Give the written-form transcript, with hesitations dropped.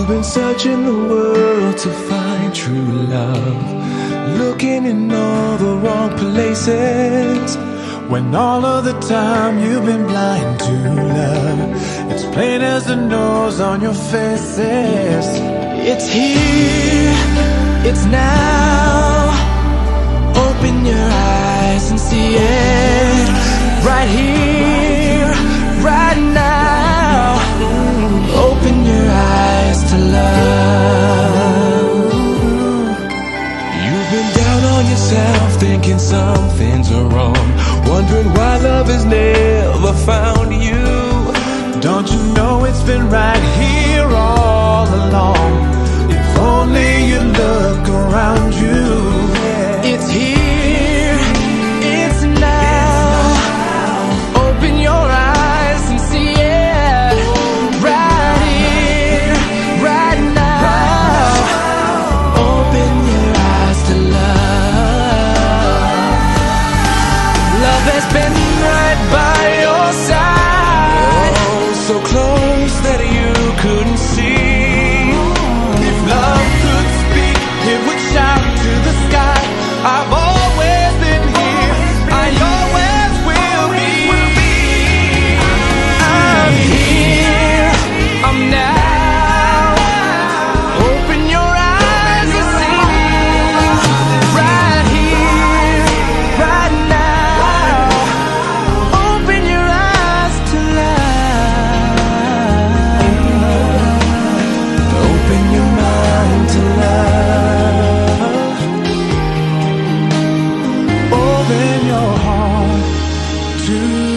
You've been searching the world to find true love, looking in all the wrong places, when all of the time you've been blind to love. It's plain as the nose on your faces. It's here, it's now. Open your eyes and see it, right here, right now. Open your eyes to love. You've been down on yourself, thinking something's wrong, wondering why love has never found you. Don't you know it's been right here all along? If only you look around you. It's here, it's now. Open your eyes and see it, right here, right now. Open your eyes to love. Love has been right by your side, oh, so close that you couldn't see. If love could speak, it would shout to the sky. I've always been here, I always will be. I'm here, I'm now. Open your eyes and see me, right here, right now. Open your eyes to love. Open your mind to love. Open your heart to